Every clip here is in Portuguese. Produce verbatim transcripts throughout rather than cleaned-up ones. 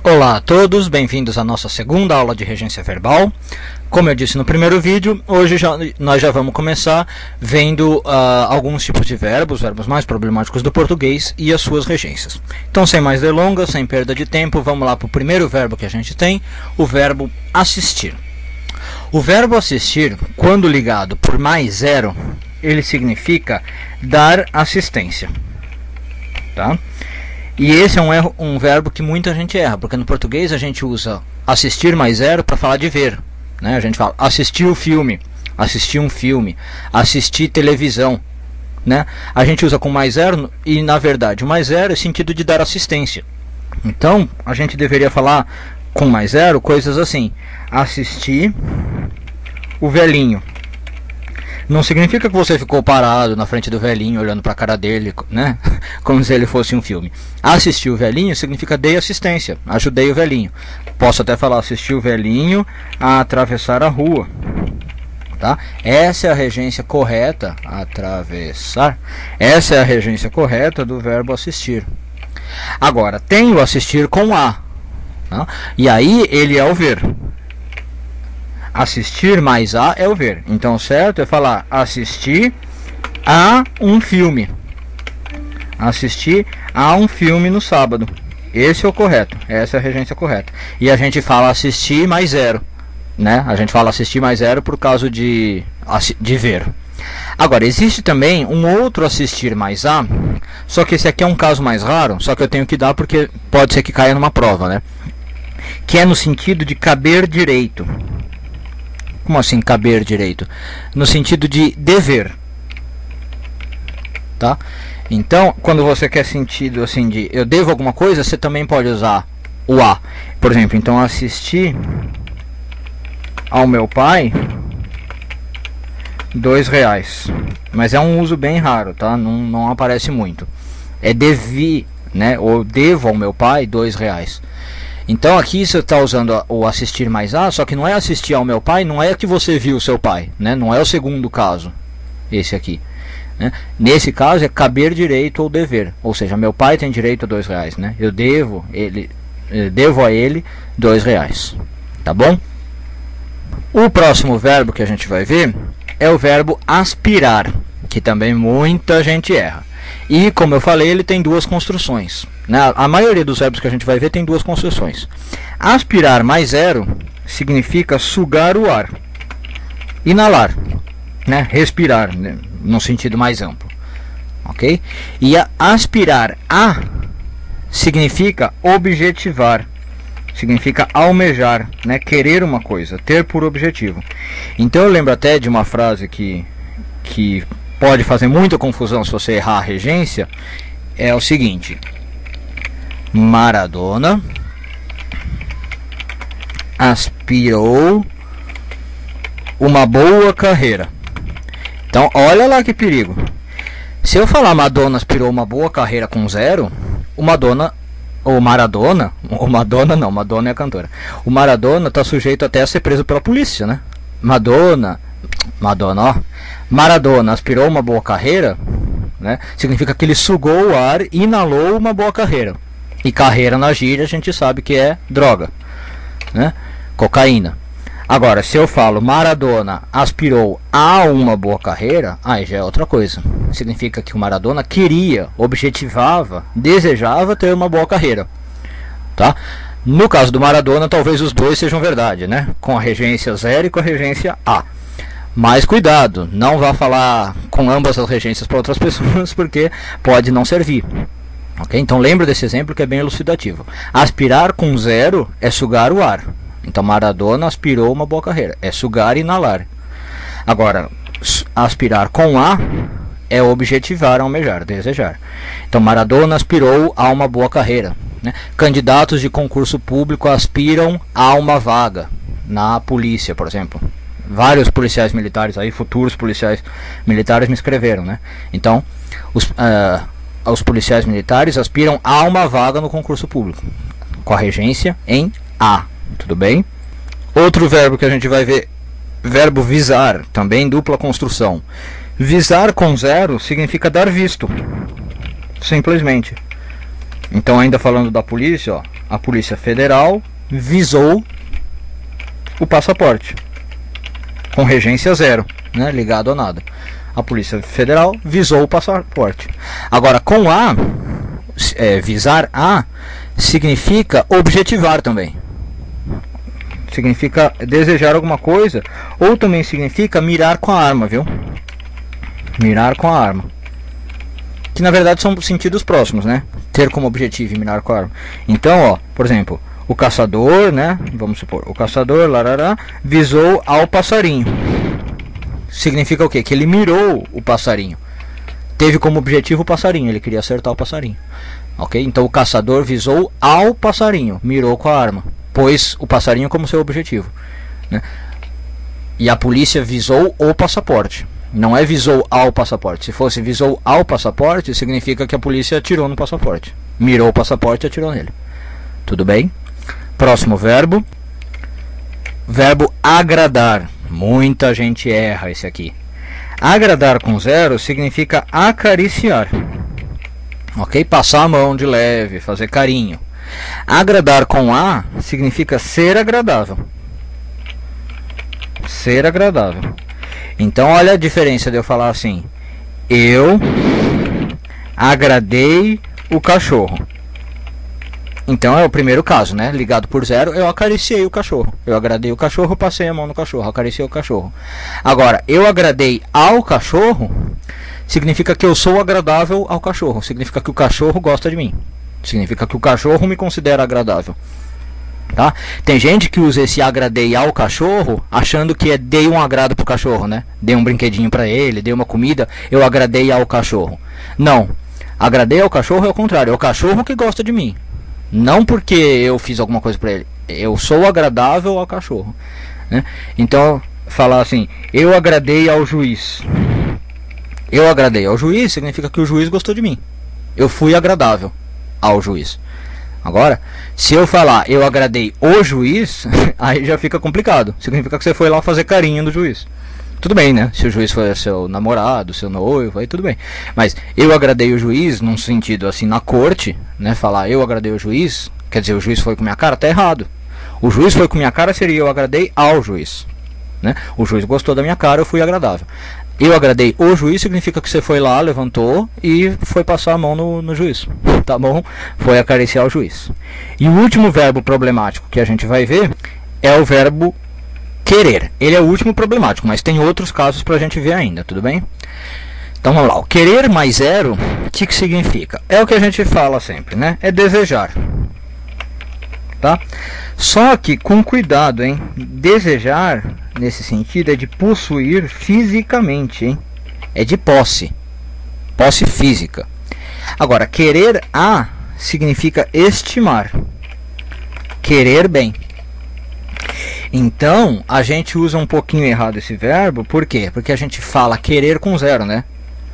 Olá a todos, bem-vindos à nossa segunda aula de regência verbal. Como eu disse no primeiro vídeo, hoje já, nós já vamos começar vendo uh, alguns tipos de verbos, verbos mais problemáticos do português e as suas regências. Então, sem mais delongas, sem perda de tempo, vamos lá para o primeiro verbo que a gente tem, o verbo assistir. O verbo assistir, quando ligado por mais zero, ele significa dar assistência, tá? E esse é um, erro, um verbo que muita gente erra, porque no português a gente usa assistir mais zero para falar de ver, né? A gente fala assistir o filme, assistir um filme, assistir televisão, né? A gente usa com mais zero e, na verdade, o mais zero é sentido de dar assistência. Então, a gente deveria falar com mais zero coisas assim: assistir o velhinho. Não significa que você ficou parado na frente do velhinho, olhando para a cara dele, né? Como se ele fosse um filme. Assistir o velhinho significa dei assistência, ajudei o velhinho. Posso até falar assistir o velhinho a atravessar a rua, tá? Essa é a regência correta, atravessar. Essa é a regência correta do verbo assistir. Agora, tem o assistir com a, tá? E aí ele é o ver. Assistir mais a é o ver. Então, certo é falar assistir a um filme. Assistir a um filme no sábado. Esse é o correto. Essa é a regência correta. E a gente fala assistir mais zero, né? A gente fala assistir mais zero por causa de, de ver. Agora, existe também um outro assistir mais a, só que esse aqui é um caso mais raro, só que eu tenho que dar porque pode ser que caia numa prova, né? Que é no sentido de caber direito. Como assim caber direito? No sentido de dever, tá? Então, quando você quer sentido assim de eu devo alguma coisa, você também pode usar o a. Por exemplo, então assistir ao meu pai dois reais. Mas é um uso bem raro, tá? Não, não aparece muito. É devi, né? Ou devo ao meu pai dois reais. Então aqui você está usando o assistir mais a, só que não é assistir ao meu pai, não é que você viu o seu pai, né? Não é o segundo caso, esse aqui, né? Nesse caso é caber direito ou dever, ou seja, meu pai tem direito a dois reais, né? Eu devo, ele, eu devo a ele dois reais, tá bom? O próximo verbo que a gente vai ver é o verbo aspirar, que também muita gente erra. E, como eu falei, ele tem duas construções, né? A maioria dos verbos que a gente vai ver tem duas construções. Aspirar mais zero significa sugar o ar. Inalar, né? Respirar, né? No sentido mais amplo. Ok? E a aspirar a significa objetivar. Significa almejar, né? Querer uma coisa, ter por objetivo. Então eu lembro até de uma frase que... que pode fazer muita confusão se você errar a regência, é o seguinte: Maradona aspirou uma boa carreira. Então, olha lá que perigo. Se eu falar Madonna aspirou uma boa carreira com zero, o Madonna, ou Maradona, ou Madonna não, Madonna é a cantora. O Maradona está sujeito até a ser preso pela polícia, né? Madonna, Madonna, ó. Maradona aspirou uma boa carreira, né? Significa que ele sugou o ar e inalou uma boa carreira. E carreira na gíria a gente sabe que é droga, né? Cocaína. Agora, se eu falo Maradona aspirou a uma boa carreira, aí já é outra coisa. Significa que o Maradona queria, objetivava, desejava ter uma boa carreira, tá? No caso do Maradona, talvez os dois sejam verdade, né? Com a regência zero e com a regência a. Mas cuidado, não vá falar com ambas as regências para outras pessoas, porque pode não servir. Ok? Então lembra desse exemplo que é bem elucidativo. Aspirar com zero é sugar o ar. Então Maradona aspirou uma boa carreira. É sugar e inalar. Agora, aspirar com a é objetivar, almejar, desejar. Então Maradona aspirou a uma boa carreira, né? Candidatos de concurso público aspiram a uma vaga na polícia, por exemplo. Vários policiais militares aí, futuros policiais militares me escreveram, né? Então, os, uh, os policiais militares aspiram a uma vaga no concurso público, com a regência em a, tudo bem? Outro verbo que a gente vai ver, verbo visar, também dupla construção. Visar com zero significa dar visto, simplesmente. Então, ainda falando da polícia, ó, a Polícia Federal visou o passaporte com regência zero, né, ligado a nada. A Polícia Federal visou o passaporte. Agora, com A, é, visar A significa objetivar também. Significa desejar alguma coisa, ou também significa mirar com a arma, viu? Mirar com a arma. Que na verdade são sentidos próximos, né? Ter como objetivo e mirar com a arma. Então, ó, por exemplo, o caçador, né? Vamos supor, o caçador, larará, visou ao passarinho. Significa o quê? Que ele mirou o passarinho. Teve como objetivo o passarinho, ele queria acertar o passarinho. Ok? Então o caçador visou ao passarinho, mirou com a arma, pôs o passarinho como seu objetivo, né? E a polícia visou o passaporte. Não é visou ao passaporte. Se fosse visou ao passaporte, significa que a polícia atirou no passaporte. Mirou o passaporte e atirou nele. Tudo bem? Próximo verbo. Verbo agradar. Muita gente erra esse aqui. Agradar com zero significa acariciar. Ok? Passar a mão de leve, fazer carinho. Agradar com A significa ser agradável. Ser agradável. Então olha a diferença de eu falar assim: eu agradei o cachorro. Então é o primeiro caso, né? Ligado por zero, eu acariciei o cachorro. Eu agradei o cachorro, passei a mão no cachorro, acariciei o cachorro. Agora, eu agradei ao cachorro significa que eu sou agradável ao cachorro. Significa que o cachorro gosta de mim. Significa que o cachorro me considera agradável. Tá? Tem gente que usa esse agradei ao cachorro achando que é dei um agrado pro cachorro, né? Dei um brinquedinho para ele, dei uma comida, eu agradei ao cachorro. Não, agradei ao cachorro é o contrário, é o cachorro que gosta de mim. Não porque eu fiz alguma coisa para ele, eu sou agradável ao cachorro, né? Então, falar assim, eu agradei ao juiz. Eu agradei ao juiz significa que o juiz gostou de mim. Eu fui agradável ao juiz. Agora, se eu falar eu agradei o juiz, aí já fica complicado. Significa que você foi lá fazer carinho do juiz. Tudo bem, né? Se o juiz for seu namorado, seu noivo, aí tudo bem. Mas eu agradei o juiz, num sentido assim, na corte, né? Falar eu agradei o juiz, quer dizer, o juiz foi com minha cara, tá errado. O juiz foi com minha cara seria eu agradei ao juiz, né? O juiz gostou da minha cara, eu fui agradável. Eu agradei o juiz significa que você foi lá, levantou e foi passar a mão no, no juiz, tá bom? Foi acariciar o juiz. E o último verbo problemático que a gente vai ver é o verbo querer. Ele é o último problemático, mas tem outros casos pra gente ver ainda, tudo bem? Então vamos lá, o querer mais zero, o que que significa? É o que a gente fala sempre, né? É desejar. Tá? Só que com cuidado, hein? Desejar, nesse sentido, é de possuir fisicamente, hein? É de posse. Posse física. Agora, querer a significa estimar. Querer bem. Então, a gente usa um pouquinho errado esse verbo. Por quê? Porque a gente fala querer com zero, né?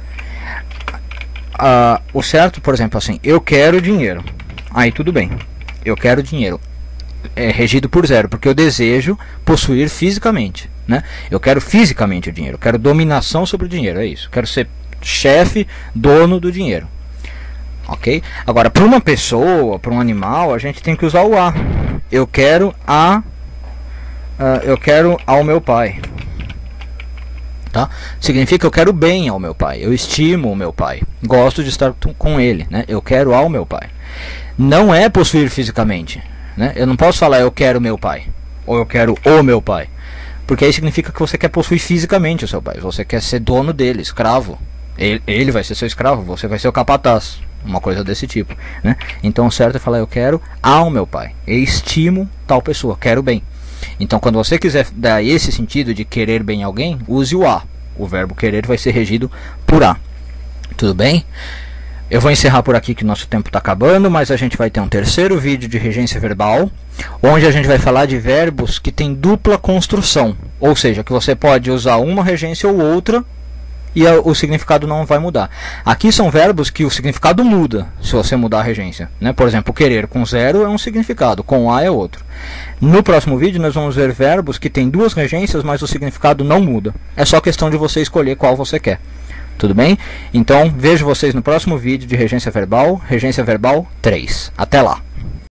Ah, o certo, por exemplo, assim, eu quero dinheiro. Aí tudo bem. Eu quero dinheiro. É regido por zero, porque eu desejo possuir fisicamente, né? Eu quero fisicamente o dinheiro. Eu quero dominação sobre o dinheiro, é isso. Eu quero ser chefe, dono do dinheiro. Ok? Agora, para uma pessoa, para um animal, a gente tem que usar o a. Eu quero a... Uh, eu quero ao meu pai. Tá? Significa que eu quero bem ao meu pai. Eu estimo o meu pai. Gosto de estar com ele, né? Eu quero ao meu pai. Não é possuir fisicamente, né? Eu não posso falar eu quero meu pai ou eu quero o meu pai, porque aí significa que você quer possuir fisicamente o seu pai. Você quer ser dono dele, escravo. Ele, ele vai ser seu escravo, você vai ser o capataz, uma coisa desse tipo, né? Então o certo é falar eu quero ao meu pai. Eu estimo tal pessoa, quero bem. Então quando você quiser dar esse sentido de querer bem alguém, use o a. O verbo querer vai ser regido por a. Tudo bem? Eu vou encerrar por aqui que nosso tempo está acabando, mas a gente vai ter um terceiro vídeo de regência verbal, onde a gente vai falar de verbos que têm dupla construção, ou seja, que você pode usar uma regência ou outra e a, o significado não vai mudar. Aqui são verbos que o significado muda se você mudar a regência, né? Por exemplo, querer com zero é um significado, com a é outro. No próximo vídeo nós vamos ver verbos que têm duas regências, mas o significado não muda. É só questão de você escolher qual você quer. Tudo bem? Então, vejo vocês no próximo vídeo de regência verbal, regência verbal três. Até lá!